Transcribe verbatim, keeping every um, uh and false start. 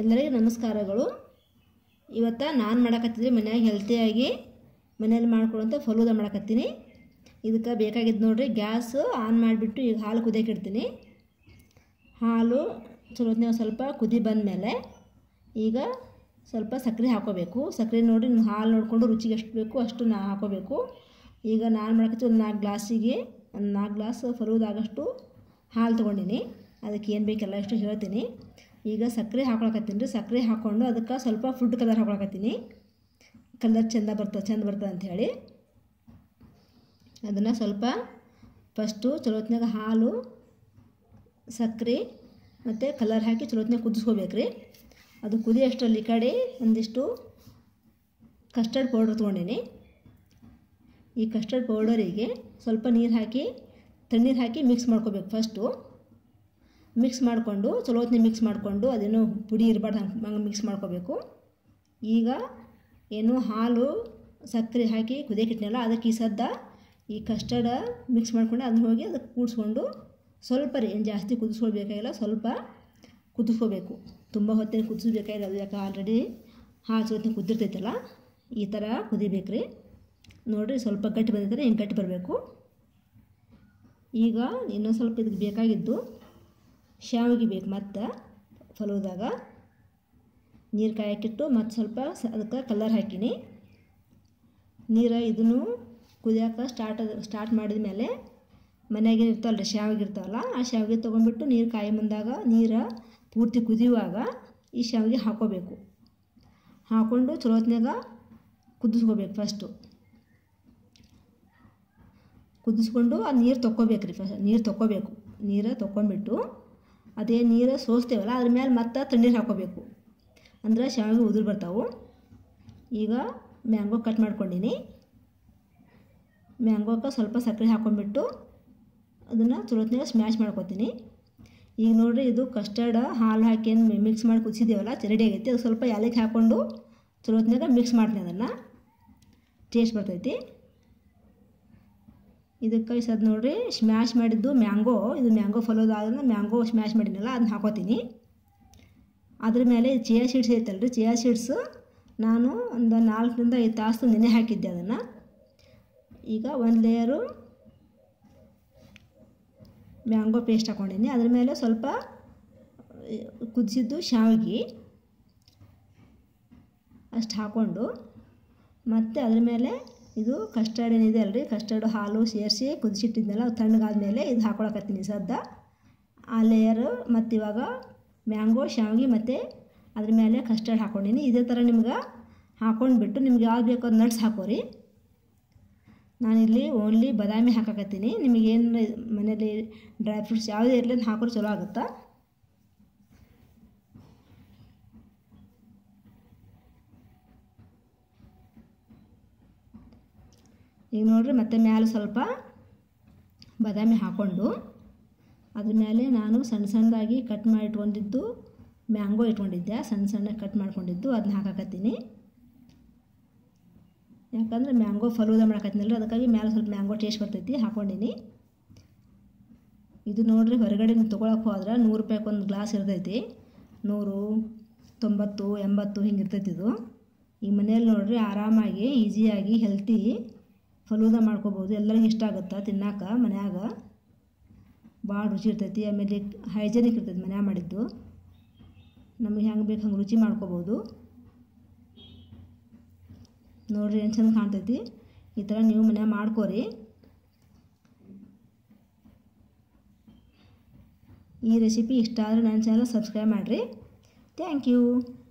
ಎಲ್ಲರಿಗೂ ನಮಸ್ಕಾರಗಳು. ಇವತ್ತು ನಾನು ಮಾಡಕತ್ತಿದ್ರೆ ಮನೆಯಾಗ ಹೆಲ್ತಿಯಾಗಿ ಮನೆಯಲ್ಲಿ ಮಾಡ್ಕೊಳ್ಳುವಂಥ ಫಲೂದಾ ಮಾಡಕತ್ತೀನಿ. ಇದಕ್ಕೆ ಬೇಕಾಗಿದ್ದು ನೋಡ್ರಿ, ಗ್ಯಾಸ್ ಆನ್ ಮಾಡಿಬಿಟ್ಟು ಈಗ ಹಾಲು ಕುದಿಯಕ್ಕೆ ಇಡ್ತೀನಿ. ಹಾಲು ಚಲೋತ್ನಾಗ ಸ್ವಲ್ಪ ಕುದಿ ಬಂದ ಮೇಲೆ ಈಗ ಸ್ವಲ್ಪ ಸಕ್ಕರೆ ಹಾಕೋಬೇಕು. ಸಕ್ಕರೆ ನೋಡಿ ನೀವು ಹಾಲು ನೋಡಿಕೊಂಡು ರುಚಿಗೆ ಎಷ್ಟು ಬೇಕು ಅಷ್ಟು ನಾ ಹಾಕೋಬೇಕು. ಈಗ ನಾನು ಮಾಡಕತ್ತಿ ಒಂದು ನಾಲ್ಕು ಗ್ಲಾಸಿಗೆ ಒಂದು ನಾಲ್ಕು ಗ್ಲಾಸ್ ಫಲೂದಾ ಆಗೋಷ್ಟು ಹಾಲು ತೊಗೊಂಡಿನಿ. ಅದಕ್ಕೆ ಏನು ಬೇಕೆಲ್ಲ ಎಷ್ಟು ಹೇಳ್ತೀನಿ. ಈಗ ಸಕ್ಕರೆ ಹಾಕೊಳಕತ್ತೀನಿ ರೀ. ಸಕ್ಕರೆ ಹಾಕ್ಕೊಂಡು ಅದಕ್ಕೆ ಸ್ವಲ್ಪ ಫುಡ್ ಕಲರ್ ಹಾಕೊಳಕತ್ತೀನಿ. ಕಲರ್ ಚೆಂದ ಬರ್ತದೆ ಚೆಂದ ಬರ್ತದೆ ಅಂಥೇಳಿ ಅದನ್ನು ಸ್ವಲ್ಪ ಫಸ್ಟು ಚಲೋತ್ನಾಗ ಹಾಲು ಸಕ್ಕರೆ ಮತ್ತು ಕಲರ್ ಹಾಕಿ ಚಲೋತ್ನಾಗ ಕುದಿಸ್ಕೋಬೇಕು ರೀ. ಅದು ಕುದಿ ಅಷ್ಟರಲ್ಲಿ ಈ ಕಡೆ ಒಂದಿಷ್ಟು ಕಸ್ಟರ್ಡ್ ಪೌಡ್ರ್ ತೊಗೊಂಡಿನಿ. ಈ ಕಸ್ಟರ್ಡ್ ಪೌಡರಿಗೆ ಸ್ವಲ್ಪ ನೀರು ಹಾಕಿ ತಣ್ಣೀರು ಹಾಕಿ ಮಿಕ್ಸ್ ಮಾಡ್ಕೋಬೇಕು. ಫಸ್ಟು ಮಿಕ್ಸ್ ಮಾಡಿಕೊಂಡು ಚಲೋತ್ನೇ ಮಿಕ್ಸ್ ಮಾಡಿಕೊಂಡು ಅದೇನೋ ಪುಡಿ ಇರಬಾರ್ದು ಹಂಗೆ ಮಿಕ್ಸ್ ಮಾಡ್ಕೋಬೇಕು. ಈಗ ಏನು ಹಾಲು ಸಕ್ಕರೆ ಹಾಕಿ ಕುದಿಯಕ್ಕೆ ಇಟ್ಟನಲ್ಲ ಅದಕ್ಕೆ ಈ ಸದ್ದ ಈ ಕಸ್ಟರ್ಡ್ ಮಿಕ್ಸ್ ಮಾಡ್ಕೊಂಡು ಅದನ್ನ ಹೋಗಿ ಅದಕ್ಕೆ ಕೂಡಿಸ್ಕೊಂಡು ಸ್ವಲ್ಪ ರೀ, ಏನು ಜಾಸ್ತಿ ಕುದಿಸ್ಕೊಳ್ಬೇಕಾಗಿಲ್ಲ, ಸ್ವಲ್ಪ ಕುದಿಸ್ಕೋಬೇಕು. ತುಂಬ ಹೊತ್ತಿನ ಕುದಿಸ್ಬೇಕಾಗಿಲ್ಲ. ಅದು ಯಾಕೆ ಆಲ್ರೆಡಿ ಹಾಲು ಚಲೋತ್ನ ಕುದ್ದಿರ್ತೈತಲ್ಲ, ಈ ಥರ ಕುದಿಬೇಕು ರೀ. ನೋಡಿರಿ ಸ್ವಲ್ಪ ಗಟ್ಟಿ ಬಂದಿದ್ದಾರೆ, ಹಿಂಗೆ ಗಟ್ಟಿ ಬರಬೇಕು. ಈಗ ಇನ್ನೊಂದು ಸ್ವಲ್ಪ ಇದಕ್ಕೆ ಬೇಕಾಗಿದ್ದು ಶಾವಿಗೆ ಬೇಕು. ಮತ್ತು ಫಲೂದಾಗ ನೀರು ಕಾಯಕ್ಕಿಟ್ಟು ಮತ್ತು ಸ್ವಲ್ಪ ಅದಕ್ಕೆ ಕಲರ್ ಹಾಕೀನಿ. ನೀರು ಇದನ್ನು ಕುದಿಯೋಕೆ ಸ್ಟಾರ್ಟ್ ಸ್ಟಾರ್ಟ್ ಮಾಡಿದ ಮೇಲೆ ಮನೆಯಾಗೇನು ಇರ್ತಾವಲ್ಲ ರೀ ಶಾವಿಗೆ ಇರ್ತಾವಲ್ಲ, ಆ ಶಾವಿಗೆ ತೊಗೊಂಡ್ಬಿಟ್ಟು ನೀರು ಕಾಯಿ ಮುಂದಾಗ ನೀರು ಪೂರ್ತಿ ಕುದಿಯುವಾಗ ಈ ಶಾವಿಗೆ ಹಾಕೋಬೇಕು. ಹಾಕ್ಕೊಂಡು ಚಲೋತ್ನಾಗ ಕುದಿಸ್ಕೋಬೇಕು. ಫಸ್ಟು ಕುದಿಸ್ಕೊಂಡು ಆ ನೀರು ತೊಕ್ಕೋಬೇಕು ರೀ. ಫಸ್ಟ್ ನೀರು ತೊಕ್ಕೋಬೇಕು. ನೀರು ತೊಗೊಂಬಿಟ್ಟು ಅದೇ ನೀರು ಸೋಸ್ತೇವಲ್ಲ ಅದ್ರ ಮೇಲೆ ಮತ್ತೆ ತಣ್ಣೀರು ಹಾಕೋಬೇಕು. ಅಂದ್ರೆ ಶಾವಿಗೆ ಉದುರು ಬರ್ತಾವೆ. ಈಗ ಮ್ಯಾಂಗೋ ಕಟ್ ಮಾಡ್ಕೊಂಡಿನಿ. ಮ್ಯಾಂಗೋಕ್ಕೆ ಸ್ವಲ್ಪ ಸಕ್ಕರೆ ಹಾಕೊಂಡ್ಬಿಟ್ಟು ಅದನ್ನು ಚಲೋತ್ನಾಗ ಸ್ಮ್ಯಾಶ್ ಮಾಡ್ಕೊತೀನಿ. ಈಗ ನೋಡಿರಿ, ಇದು ಕಸ್ಟರ್ಡ್ ಹಾಲು ಹಾಕಿ ಏನು ಮಿಕ್ಸ್ ಮಾಡಿ ಕುದಿಸಿದ್ದೇವಲ್ಲ ರೆಡಿ ಆಗೈತಿ. ಅದು ಸ್ವಲ್ಪ ಏಲಕ್ಕಿ ಹಾಕ್ಕೊಂಡು ಚಲೋತ್ನಾಗ ಮಿಕ್ಸ್ ಮಾಡ್ತೀನಿ. ಅದನ್ನು ಟೇಸ್ಟ್ ಬರ್ತೈತಿ. ಇದಕ್ಕೆ ಸದ್ ನೋಡಿರಿ ಸ್ಮ್ಯಾಶ್ ಮಾಡಿದ್ದು ಮ್ಯಾಂಗೋ, ಇದು ಮ್ಯಾಂಗೋ ಫಲೂದಾ ಆದ್ರೆ ಮ್ಯಾಂಗೋ ಸ್ಮ್ಯಾಶ್ ಮಾಡಿನಲ್ಲ ಅದನ್ನ ಹಾಕೋತೀನಿ. ಅದ್ರ ಮೇಲೆ ಚಿಯಾ ಸೀಡ್ಸ್ ಐತಲ್ಲ ರೀ, ಚಿಯಾ ಸೀಡ್ಸು ನಾನು ಒಂದು ನಾಲ್ಕರಿಂದ ಐದು ತಾಸು ನೆನೆ ಹಾಕಿದ್ದೆ ಅದನ್ನು. ಈಗ ಒಂದು ಲೇಯರು ಮ್ಯಾಂಗೋ ಪೇಸ್ಟ್ ಹಾಕ್ಕೊಂಡಿನಿ. ಅದ್ರ ಮೇಲೆ ಸ್ವಲ್ಪ ಕುದಿಸಿದ್ದು ಶಾವಿಗೆ ಅಷ್ಟು ಹಾಕ್ಕೊಂಡು ಮತ್ತು ಅದ್ರ ಮೇಲೆ ಇದು ಕಸ್ಟರ್ಡ್ ಏನಿದೆ ಅಲ್ರಿ, ಕಸ್ಟರ್ಡ್ ಹಾಲು ಸೇರಿಸಿ ಕುದಿಸಿಟ್ಟಿದ್ನಲ್ಲ ಅದು ತಣ್ಣಗಾದ್ಮೇಲೆ ಇದು ಹಾಕೊಳಕತ್ತೀನಿ ಸದ್ದ ಆ ಲೇಯರು. ಮತ್ತು ಇವಾಗ ಮ್ಯಾಂಗೋ ಶಾವಿಗೆ ಮತ್ತು ಅದ್ರ ಮೇಲೆ ಕಸ್ಟರ್ಡ್ ಹಾಕ್ಕೊಂಡಿನಿ. ಇದೇ ಥರ ನಿಮ್ಗೆ ಹಾಕ್ಕೊಂಡ್ಬಿಟ್ಟು ನಿಮ್ಗೆ ಯಾವ್ದು ಬೇಕೋ ಅದು ನಟ್ಸ್ ಹಾಕೋರಿ. ನಾನಿಲ್ಲಿ ಓನ್ಲಿ ಬಾದಾಮಿ ಹಾಕಕತ್ತೀನಿ. ನಿಮಗೇನು ಮನೇಲಿ ಡ್ರೈ ಫ್ರೂಟ್ಸ್ ಯಾವುದೇ ಇರಲಿ ಅಂತ ಹಾಕೋರು ಚಲೋ ಆಗುತ್ತಾ. ಈಗ ನೋಡಿರಿ, ಮತ್ತೆ ಮೇಲೆ ಸ್ವಲ್ಪ ಬಾದಾಮಿ ಹಾಕ್ಕೊಂಡು ಅದ್ರ ಮೇಲೆ ನಾನು ಸಣ್ಣ ಸಣ್ಣದಾಗಿ ಕಟ್ ಮಾಡಿ ಇಟ್ಕೊಂಡಿದ್ದು ಮ್ಯಾಂಗೋ ಇಟ್ಕೊಂಡಿದ್ದೆ, ಸಣ್ಣ ಸಣ್ಣ ಕಟ್ ಮಾಡ್ಕೊಂಡಿದ್ದು ಅದನ್ನ ಹಾಕಕತ್ತೀನಿ. ಯಾಕಂದರೆ ಮ್ಯಾಂಗೋ ಫಲೂದಾ ಮಾಡಕತ್ತೀನಲ್ಲ ಅದಕ್ಕಾಗಿ ಮೇಲೆ ಸ್ವಲ್ಪ ಮ್ಯಾಂಗೋ ಟೇಸ್ಟ್ ಬರ್ತೈತಿ ಹಾಕ್ಕೊಂಡಿನಿ. ಇದು ನೋಡಿರಿ, ಹೊರಗಡೆ ನೀವು ತೊಗೊಳಕ್ಕೆ ಹೋದ್ರೆ ನೂರು ರೂಪಾಯಿಗೆ ಒಂದು ಗ್ಲಾಸ್ ಇರ್ತೈತಿ. ನೂರು ತೊಂಬತ್ತು ಎಂಬತ್ತು ಹಿಂಗೆ ಇರ್ತೈತಿ. ಇದು ಈ ಮನೇಲಿ ನೋಡಿರಿ ಆರಾಮಾಗಿ ಈಸಿಯಾಗಿ ಹೆಲ್ತಿ ಫಲೂದಾ ಮಾಡ್ಕೋಬೋದು. ಎಲ್ಲರಿಗೂ ಇಷ್ಟ ಆಗುತ್ತೆ ತಿನ್ನಾಕ. ಮನ್ಯಾಗ ಭಾಳ ರುಚಿ ಇರ್ತೈತಿ. ಆಮೇಲೆ ಹೈಜೆನಿಕ್ ಇರ್ತೈತಿ ಮನ್ಯಾಗ ಮಾಡಿದ್ದು. ನಮಗೆ ಹೆಂಗೆ ಬೇಕು ಹಂಗೆ ರುಚಿ ಮಾಡ್ಕೋಬೋದು. ನೋಡಿರಿ ಏನು ಚಂದ ಕಾಣ್ತೈತಿ. ಈ ಥರ ನೀವು ಮನ್ಯಾಗ ಮಾಡ್ಕೋರಿ. ಈ ರೆಸಿಪಿ ಇಷ್ಟ ಆದರೆ ನನ್ನ ಚಾನಲ್ ಸಬ್ಸ್ಕ್ರೈಬ್ ಮಾಡಿರಿ. Thank you.